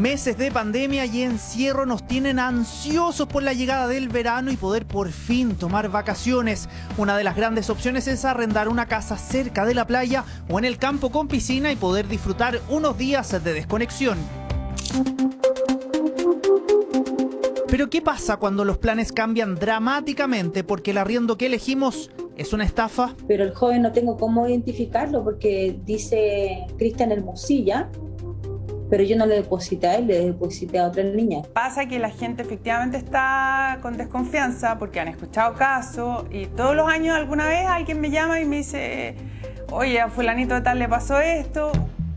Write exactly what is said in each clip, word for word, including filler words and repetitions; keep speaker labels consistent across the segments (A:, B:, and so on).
A: Meses de pandemia y encierro nos tienen ansiosos por la llegada del verano y poder por fin tomar vacaciones. Una de las grandes opciones es arrendar una casa cerca de la playa o en el campo con piscina y poder disfrutar unos días de desconexión. Pero ¿qué pasa cuando los planes cambian dramáticamente porque el arriendo que elegimos es una estafa?
B: Pero el joven no tengo cómo identificarlo porque dice Cristian Hermosilla, pero yo no le deposité a él, le deposité a otra niña.
C: Pasa que la gente efectivamente está con desconfianza porque han escuchado casos y todos los años alguna vez alguien me llama y me dice, oye, a fulanito de tal le pasó esto.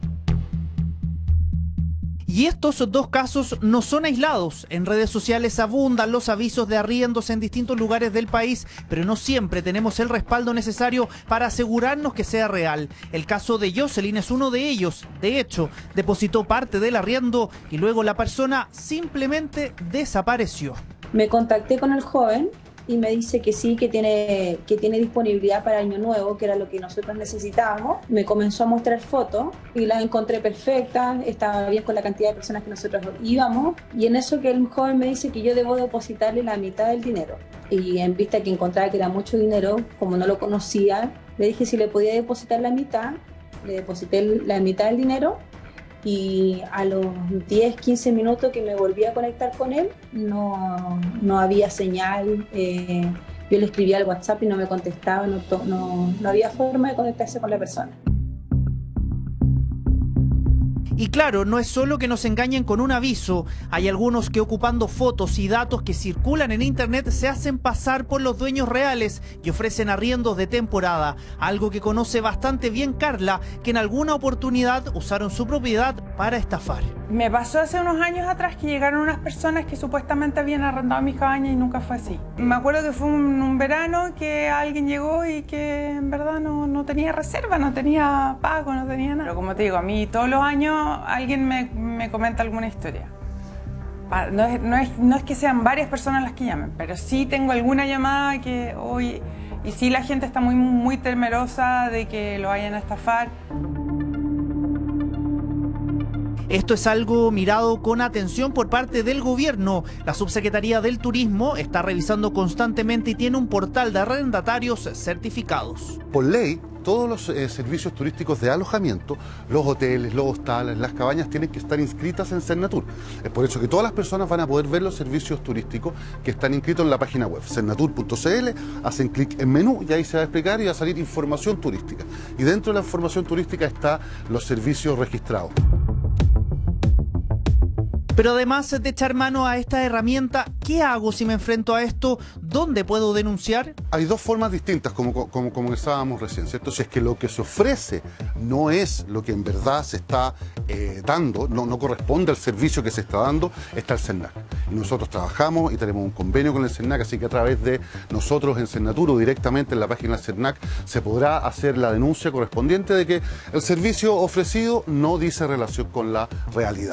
A: Y estos dos casos no son aislados. En redes sociales abundan los avisos de arriendos en distintos lugares del país, pero no siempre tenemos el respaldo necesario para asegurarnos que sea real. El caso de Jocelyn es uno de ellos. De hecho, depositó parte del arriendo y luego la persona simplemente desapareció.
B: Me contacté con el joven y me dice que sí, que tiene, que tiene disponibilidad para Año Nuevo, que era lo que nosotros necesitábamos. Me comenzó a mostrar fotos y las encontré perfectas, estaba bien con la cantidad de personas que nosotros íbamos. Y en eso que el joven me dice que yo debo depositarle la mitad del dinero. Y en vista que encontraba que era mucho dinero, como no lo conocía, le dije si le podía depositar la mitad. Le deposité la mitad del dinero. Y a los diez, quince minutos que me volví a conectar con él, no, no había señal. Eh, yo le escribía al WhatsApp y no me contestaba, no, no, no había forma de conectarse con la persona.
A: Y claro, no es solo que nos engañen con un aviso. Hay algunos que ocupando fotos y datos que circulan en internet se hacen pasar por los dueños reales y ofrecen arriendos de temporada. Algo que conoce bastante bien Carla, que en alguna oportunidad usaron su propiedad para estafar.
C: Me pasó hace unos años atrás que llegaron unas personas que supuestamente habían arrendado mi cabaña y nunca fue así. Me acuerdo que fue un, un verano que alguien llegó y que en verdad no, no tenía reserva, no tenía pago, no tenía nada. Pero como te digo, a mí todos los años alguien me, me comenta alguna historia. No es, no, es, no es que sean varias personas las que llamen, pero sí tengo alguna llamada que hoy... Y sí la gente está muy, muy temerosa de que lo vayan a estafar.
A: Esto es algo mirado con atención por parte del gobierno. La Subsecretaría del Turismo está revisando constantemente y tiene un portal de arrendatarios certificados.
D: Por ley, todos los eh, servicios turísticos de alojamiento, los hoteles, los hostales, las cabañas, tienen que estar inscritas en Sernatur. Es por eso que todas las personas van a poder ver los servicios turísticos que están inscritos en la página web, sernatur punto c l, hacen clic en menú y ahí se va a explicar y va a salir información turística. Y dentro de la información turística están los servicios registrados.
A: Pero además de echar mano a esta herramienta, ¿qué hago si me enfrento a esto? ¿Dónde puedo denunciar?
D: Hay dos formas distintas, como, como, como conversábamos recién, ¿cierto? Si es que lo que se ofrece no es lo que en verdad se está eh, dando, no, no corresponde al servicio que se está dando, está el CERNAC. Y nosotros trabajamos y tenemos un convenio con el CERNAC, así que a través de nosotros en Sernatur o directamente en la página del CERNAC se podrá hacer la denuncia correspondiente de que el servicio ofrecido no dice relación con la realidad.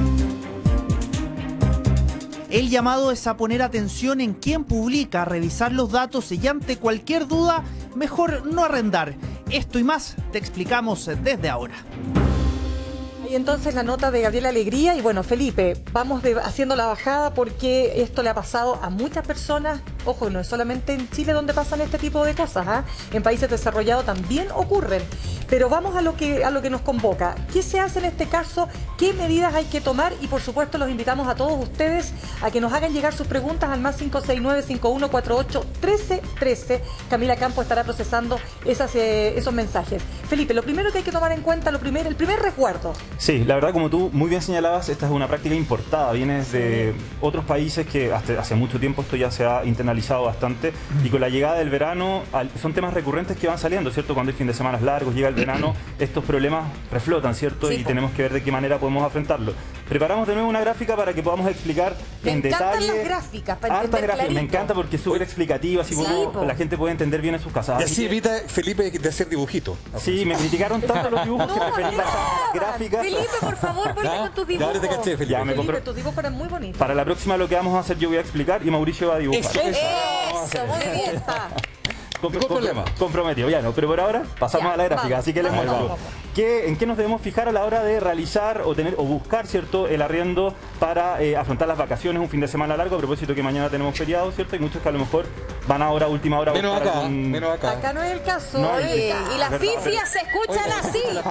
A: El llamado es a poner atención en quién publica, a revisar los datos y ante cualquier duda, mejor no arrendar. Esto y más te explicamos desde ahora.
E: Y entonces la nota de Gabriela Alegría y bueno, Felipe, vamos de, haciendo la bajada porque esto le ha pasado a muchas personas. Ojo, no es solamente en Chile donde pasan este tipo de cosas, ¿eh? En países desarrollados también ocurren. Pero vamos a lo que a lo que nos convoca. ¿Qué se hace en este caso? ¿Qué medidas hay que tomar? Y por supuesto los invitamos a todos ustedes a que nos hagan llegar sus preguntas al más cinco seis nueve, cinco uno cuatro ocho, uno tres uno tres. Camila Campo estará procesando esas, eh, esos mensajes. Felipe, lo primero que hay que tomar en cuenta, lo primero, el primer resguardo.
F: Sí, la verdad, como tú muy bien señalabas, esta es una práctica importada, viene desde otros países que hasta hace mucho tiempo esto ya se ha internalizado bastante y con la llegada del verano son temas recurrentes que van saliendo, ¿cierto? Cuando hay fin de semana largos, llega el verano, estos problemas reflotan, ¿cierto? Sí, y tenemos que ver de qué manera podemos afrontarlo. Preparamos de nuevo una gráfica para que podamos explicar
E: me
F: en detalle.
E: Las gráficas, para
F: hartas gráficas, me encanta porque es súper explicativa, así sí, como la gente puede entender bien en sus casas.
G: Y así evita, Felipe, de hacer dibujitos.
F: Sí, me criticaron tanto los dibujos
E: no,
F: que preferí las gráficas.
E: Felipe, por favor, vuelve con tus dibujos.
G: Ya, te caché, Felipe.
F: Ya, me
E: Felipe,
F: compro...
E: tus dibujos eran muy bonitos.
F: Para la próxima lo que vamos a hacer yo voy a explicar y Mauricio va a dibujar.
E: Eso, eso, eso muy bien, está.
F: Compro, compro, comprometido, ya no, pero por ahora pasamos ya, a la gráfica, vamos, así que les muestro. qué, en qué nos debemos fijar a la hora de realizar o tener o buscar, ¿cierto?, el arriendo para eh, afrontar las vacaciones, un fin de semana largo, a propósito que mañana tenemos feriado, ¿cierto? Hay muchos que a lo mejor van ahora a última hora a
G: Menos
F: buscar
G: acá,
F: algún...
G: menos acá.
E: Acá no es el caso.
F: No es el
E: Oye,
F: caso.
E: y las
F: ¿Verdad?
E: pifias se escuchan así.
G: La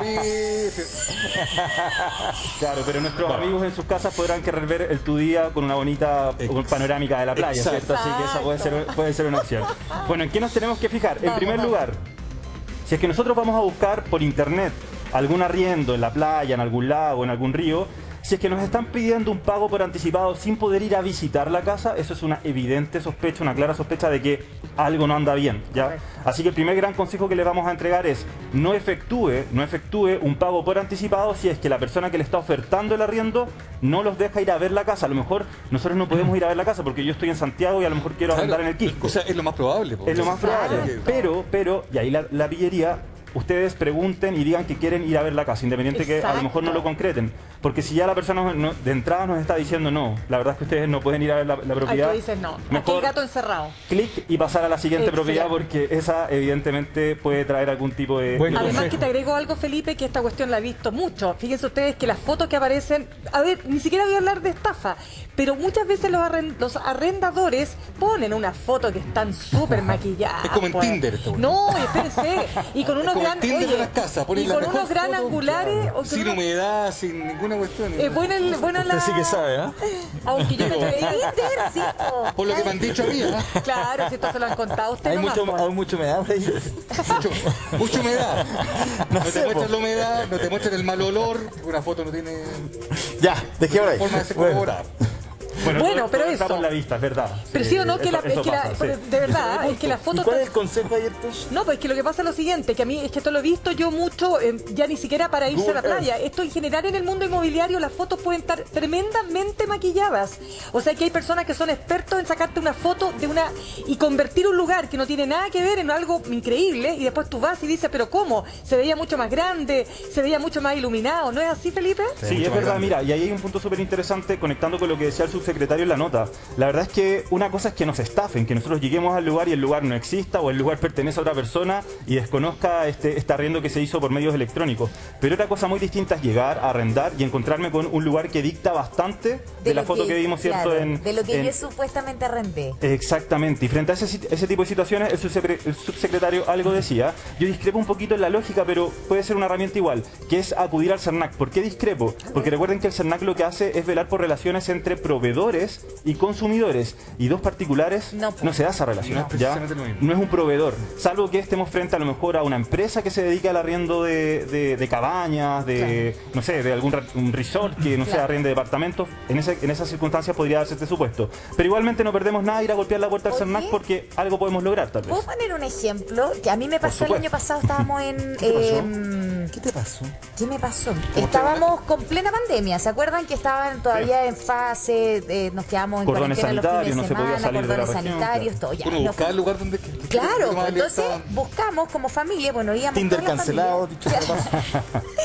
G: pifia.
F: Claro, pero nuestros amigos en sus casas podrán querer ver el tu día con una bonita
G: Exacto.
F: panorámica de la playa,
G: Exacto.
F: ¿cierto? Así que esa puede ser, puede ser una opción. Bueno, ¿en qué nos tenemos que fijar? En
E: Vamos,
F: primer
E: vamos.
F: lugar, si es que nosotros vamos a buscar por internet algún arriendo en la playa, en algún lago, en algún río, si es que nos están pidiendo un pago por anticipado sin poder ir a visitar la casa, eso es una evidente sospecha, una clara sospecha de que algo no anda bien, ¿ya? Así que el primer gran consejo que les vamos a entregar es no efectúe, no efectúe un pago por anticipado si es que la persona que le está ofertando el arriendo no los deja ir a ver la casa. A lo mejor nosotros no podemos ir a ver la casa porque yo estoy en Santiago y a lo mejor quiero arrendar en el Quisco.
G: O sea, es lo más probable. po.
F: Es lo más probable.
G: Exacto.
F: Pero, pero, y ahí la, la pillería, ustedes pregunten y digan que quieren ir a ver la casa, independiente que a lo mejor no lo concreten. Porque si ya la persona no- de entrada nos está diciendo no, la verdad es que ustedes no pueden ir a ver la, la
E: Ahí
F: propiedad.
E: tú dices no. Aquí el
F: Mejor
E: gato encerrado.
F: clic y pasar a la siguiente
E: Excelente.
F: propiedad porque esa evidentemente puede traer algún tipo de...
G: Bueno,
F: de
E: Además
F: consejo.
E: que te agrego algo, Felipe, que esta cuestión la he visto mucho. Fíjense ustedes que las fotos que aparecen, a ver, ni siquiera voy a hablar de estafa, pero muchas veces los, arren- los arrendadores ponen una foto que están súper maquilladas.
G: Es como en
E: pues.
G: Tinder esta cuestión.
E: No, espérense. Y con unos
G: como
E: gran,
G: en Tinder
E: oye,
G: de las casas, ponen
E: y
G: la
E: con
G: mejor
E: unos gran
G: foto,
E: angulares. o con
G: Sin
E: unos-
G: humedad, sin ninguna cuestión.
E: eh, bueno, el- bueno la...
H: Usted sí que sabe, ¿ah?
E: Aunque yo me atrevería a Tinder, sí, po.
G: Por lo que me han dicho a mí, ¿ah?
E: Claro, si esto se lo han contado a usted
H: Hay
E: nomás,
H: mucho,
E: po.
H: hay mucho humedad por ahí.
G: Mucho, mucha humedad. No, te
H: sé,
G: muestran
H: po.
G: la humedad, no te muestran el mal olor. Una foto no tiene
H: Ya, dejémoslo ahí.
G: forma de ser
H: Bueno.
G: corroborada.
F: Bueno,
E: Bueno,
F: todo-
E: pero
F: todo está
E: eso.
F: por la vista, es verdad.
E: Pero sí o no, que
F: eso-
E: la, es
F: eso
E: que la-
F: pasa,
E: pero
F: sí.
E: de verdad, es que la foto
H: ¿Y cuál
E: está-
H: es el consejo ayer entonces?
E: No, pues que lo que pasa es lo siguiente, que a mí es que esto lo he visto yo mucho, eh, ya ni siquiera para irse a la
H: Google
E: playa. Esto en general en el mundo inmobiliario las fotos pueden estar tremendamente maquilladas. O sea que hay personas que son expertos en sacarte una foto de una y convertir un lugar que no tiene nada que ver en algo increíble y después tú vas y dices, pero ¿cómo? Se veía mucho más grande, se veía mucho más iluminado, ¿no es así, Felipe?
F: Sí,
G: mucho
F: es
G: más
F: verdad,
G: grande.
F: mira, y ahí hay un punto súper interesante conectando con lo que decía el subsecretario en la nota. La verdad es que una cosa es que nos estafen, que nosotros lleguemos al lugar y el lugar no exista o el lugar pertenece a otra persona y desconozca este, este arriendo que se hizo por medios electrónicos. Pero otra cosa muy distinta es llegar a arrendar y encontrarme con un lugar que dicta bastante de, la
I: lo
F: foto que, vimos, ¿cierto?
I: claro,
F: en,
I: de lo que
F: en-
I: yo supuestamente arrendé.
F: Exactamente, y frente a ese, sit- ese tipo de situaciones, el, subsecre- el subsecretario algo decía. Yo discrepo un poquito en la lógica, pero puede ser una herramienta igual, que es acudir al CERNAC. ¿Por qué discrepo? Porque recuerden que el CERNAC lo que hace es velar por relaciones entre proveedores y consumidores, y dos particulares
I: No,
F: no, se da esa relación,
G: No es
F: ¿ya?
G: precisamente lo mismo.
F: No es un proveedor, salvo que estemos frente a lo mejor a una empresa que se dedica al arriendo de, de- de cabañas, de, no sé, de algún ra- un resort que no sea
I: Claro.
F: arriende de departamentos. En, ese, en esas circunstancias podría darse este supuesto. Pero igualmente no perdemos nada ir a golpear la puerta del
I: Oye.
F: CERNAC porque algo podemos lograr, tal vez.
I: ¿Puedo poner un ejemplo? Que a mí me pasó el
F: supuesto.
I: año pasado, estábamos en...
H: ¿Qué te pasó?
I: em,
H: ¿Qué te pasó?
I: ¿Qué me pasó? Estábamos con plena pandemia. ¿Se acuerdan que estaban todavía en fase? eh, nos quedamos en
F: Cordones
I: cuarentena los fines
F: sanitarios,
I: de
F: no se podía
I: semana,
F: salir de la
I: cordones
F: región,
I: sanitarios,
F: claro.
I: todo ya.
G: Uno
I: Nos
G: buscaba el
I: fuimos-
G: lugar donde... que- que-
I: Claro,
G: que más
I: pues entonces
G: alerta.
I: buscamos como familia, bueno, íbamos
H: Tinder
I: toda la
H: cancelado,
I: familia.
H: dicho sea de paso.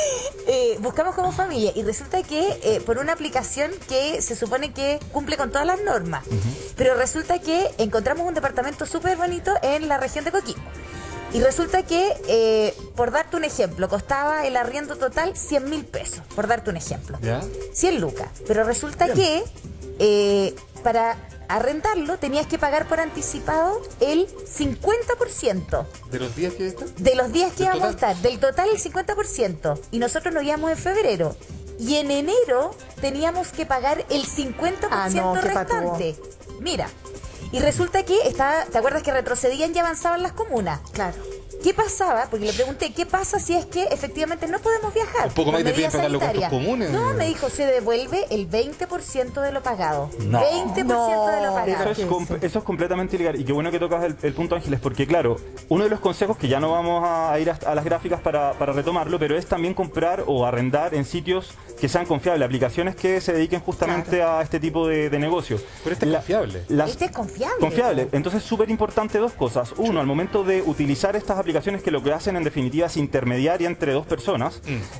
I: Eh, buscamos como familia y resulta que eh, por una aplicación que se supone que cumple con todas las normas, pero resulta que encontramos un departamento súper bonito en la región de Coquimbo. Y resulta que, eh, por darte un ejemplo, costaba el arriendo total cien mil pesos, por darte un ejemplo.
G: ¿Ya?
I: cien lucas. Pero resulta que eh, para arrendarlo tenías que pagar por anticipado el cincuenta por ciento.
G: ¿De los días que está?
I: De los días que
G: ¿Del
I: íbamos a
G: total?
I: estar, del total el cincuenta por ciento. Y nosotros nos íbamos en febrero. Y en enero teníamos que pagar el cincuenta por ciento
E: Ah, no, qué
I: restante. Mira, y resulta que estaba, ¿te acuerdas que retrocedían y avanzaban las comunas?
E: Claro.
I: ¿Qué pasaba? Porque le pregunté, ¿qué pasa si es que efectivamente no podemos viajar?
G: Un poco
I: por
G: más y te
I: medidas
G: piden pagar los gastos
I: sanitarias?
G: comunes.
I: No, me dijo, se devuelve el veinte por ciento de lo pagado.
H: No.
I: veinte por ciento de lo
E: No,
I: pagado.
F: Eso es, com- eso es completamente ilegal y qué bueno que tocas el, el punto, Ángeles, porque claro, uno de los consejos que ya no vamos a ir hasta- a las gráficas para, para retomarlo, pero es también comprar o arrendar en sitios que sean confiables, aplicaciones que se dediquen justamente a este tipo de, de negocio.
G: Pero este es confiable.
F: las-
I: Este es confiable.
F: Confiable. Entonces, súper importante dos cosas. Uno, al momento de utilizar estas aplicaciones que lo que hacen en definitiva es intermediaria entre dos personas,
G: Mm.
F: es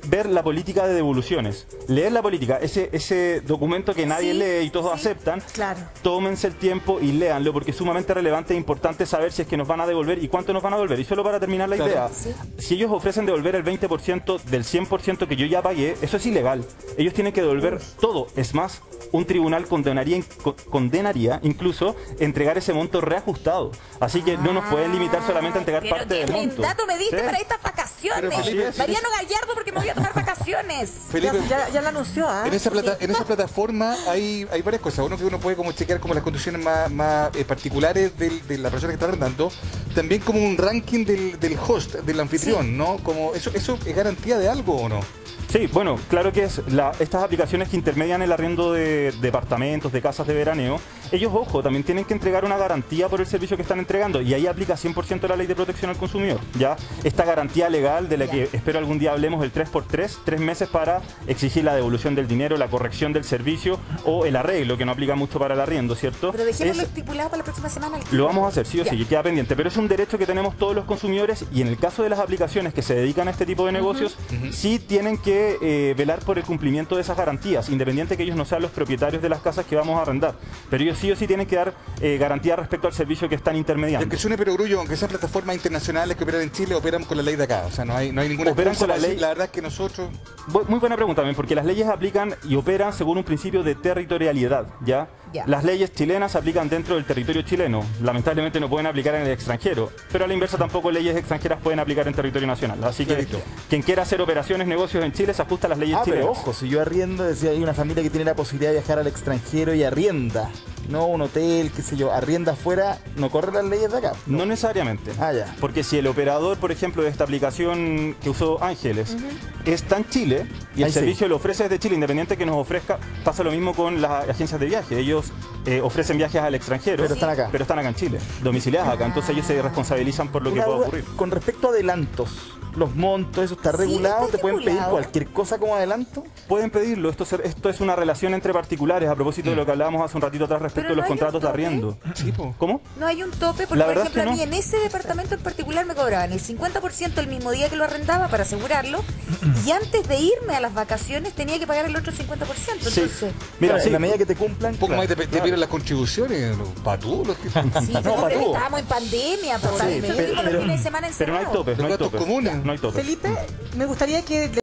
F: ver la política de devoluciones. Leer la política, ese, ese documento que nadie
I: Sí,
F: lee y todos
I: sí,
F: aceptan.
I: claro.
F: Tómense el tiempo y léanlo, porque es sumamente relevante e importante saber si es que nos van a devolver y cuánto nos van a devolver. Y solo para terminar la
G: Claro.
F: idea,
I: Sí.
F: si ellos ofrecen devolver el veinte por ciento del cien por ciento que yo ya pagué, eso es ilegal. Ellos tienen que devolver todo. Es más, un tribunal condenaría, co- condenaría incluso entregar ese monto reajustado. Así que no nos pueden limitar solamente a entregar
I: Pero
F: parte
I: qué
F: del
I: buen
F: monto.
I: dato me diste
F: Sí.
I: para estas vacaciones.
G: Pero, Felipe,
I: Mariano Gallardo, porque me voy a tomar vacaciones.
G: Felipe,
E: Ya, ya lo anunció, ¿ah?
G: En esa, plata- en esa plataforma hay, hay varias cosas. Uno que uno puede como chequear como las condiciones más, más eh, particulares del- de la persona que está arrendando. También como un ranking del, del host, del anfitrión, ¿no? Como eso, ¿eso es garantía de algo o no?
F: Sí, bueno, claro que es la, estas aplicaciones que intermedian el arriendo de departamentos, de casas de veraneo, ellos, ojo, también tienen que entregar una garantía por el servicio que están entregando y ahí aplica cien por ciento la ley de protección al consumidor, ¿ya? Esta garantía legal de la que espero algún día hablemos, el tres por tres, tres meses para exigir la devolución del dinero, la corrección del servicio o el arreglo, que no aplica mucho para el arriendo, ¿cierto?
I: Pero dejémoslo
F: Es-
I: estipulado para la próxima semana.
F: Lo vamos a hacer, sí o
I: Ya.
F: sí, y queda pendiente. Pero es un derecho que tenemos todos los consumidores y en el caso de las aplicaciones que se dedican a este tipo de negocios, sí tienen que eh, velar por el cumplimiento de esas garantías, independiente que ellos no sean los propietarios de las casas que vamos a arrendar. Pero ellos sí o sí tienen que dar eh, garantía respecto al servicio que están
G: Y
F: intermediando.
G: aunque suene perogrullo, aunque sean plataformas internacionales que operan en Chile, operan con la ley de acá. O sea, no hay, no hay ninguna
F: Operan
G: excusa
F: con la
G: para decir,
F: ley.
G: La verdad es que nosotros...
F: Bu- Muy buena pregunta, también, porque las leyes aplican y operan según un principio de territorialidad, ¿ya?
I: Ya.
F: Las leyes chilenas se aplican dentro del territorio chileno. Lamentablemente no pueden aplicar en el extranjero, pero a la inversa tampoco leyes extranjeras pueden aplicar en territorio nacional. Así que
G: Clarito.
F: quien quiera hacer operaciones, negocios en Chile se ajusta a las leyes
H: Ah, pero
F: chilenas.
H: ojo, si yo arriendo, decía, hay una familia que tiene la posibilidad de viajar al extranjero y arrienda, no un hotel, qué sé yo, arrienda afuera, no corre las leyes de acá.
F: No necesariamente.
H: Ah, ya.
F: Porque si el operador, por ejemplo, de esta aplicación que usó Ángeles, está en Chile y el
H: Ahí sí.
F: servicio lo ofrece desde Chile, independiente que nos ofrezca, pasa lo mismo con las agencias de viaje. Ellos eh, ofrecen viajes al extranjero,
H: Pero están acá.
F: pero están acá en Chile, domiciliados acá. Entonces ellos se responsabilizan por lo que
H: Una
F: pueda
H: duda,
F: ocurrir.
H: con respecto a adelantos, los montos, eso está
I: Sí,
H: regulado,
I: está
H: te pueden pedir
I: estipulado.
H: cualquier cosa como adelanto.
F: Pueden pedirlo, esto, se- esto es una relación entre particulares, a propósito de lo que hablábamos hace un ratito atrás respecto
I: Pero
F: a los
I: no hay un
F: contratos de
I: tope.
F: arriendo.
G: Sí, po.
F: ¿Cómo?
I: No hay un tope, porque
F: La
I: por
F: verdad es
I: ejemplo
F: que
I: a mí
F: no.
I: en ese departamento en particular me cobraban el cincuenta por ciento el mismo día que lo arrendaba para asegurarlo y antes de irme a las vacaciones tenía que pagar el otro cincuenta por ciento.
F: Sí.
I: Entonces,
F: Mira,
H: Bueno,
F: sí.
H: en la medida que te cumplan.
G: Un poco
H: claro.
G: más y te, te piden las contribuciones, para tú. Los que...
I: sí,
H: No,
I: pero
H: para todo.
I: estábamos en pandemia, papá.
H: Sí,
I: Yo
H: pero-
I: digo los
H: pero-
I: fines de semana
F: Pero no hay
I: encerrados.
F: topes, no hay
G: Los gastos
F: topes.
G: comunes.
F: No hay topes.
E: Felipe, me gustaría que